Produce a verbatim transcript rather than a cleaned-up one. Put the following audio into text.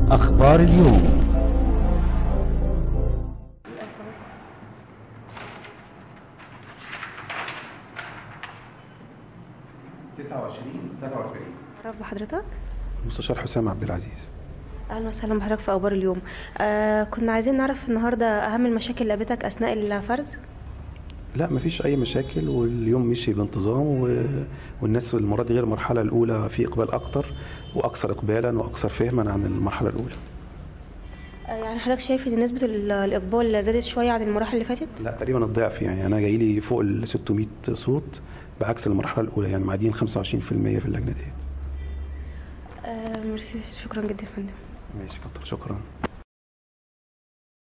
أخبار اليوم. تسعة وعشرين تلاتة وأربعين. رب حضرتك؟ المستشار حسام عبد العزيز. اهلا وسهلا بحضرتك في اخبار اليوم. آه كنا عايزين نعرف النهارده اهم المشاكل اللي قابلتك اثناء الفرز. لا مفيش اي مشاكل، واليوم مشي بانتظام، و... والناس المره دي غير المرحله الاولى في اقبال اكتر واكثر اقبالا واكثر فهما عن المرحله الاولى. آه يعني حضرتك شايف ان نسبه الاقبال زادت شويه عن المراحل اللي فاتت؟ لا تقريبا الضعف، يعني انا جاي لي فوق ال ستمية صوت بعكس المرحله الاولى، يعني معديين خمسة وعشرين في المية في اللجنه ديت. آه ميرسي، شكرا جدا يا فندم. ماشي، كتر شكرا.